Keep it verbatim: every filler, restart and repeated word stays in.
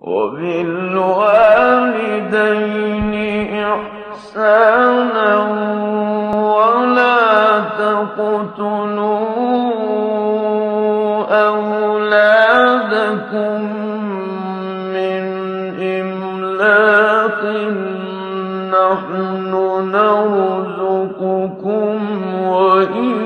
وبالوالدين إحسانا ولا تقتلوا أولادكم من إملاق، نحن نرزقكم وإياكم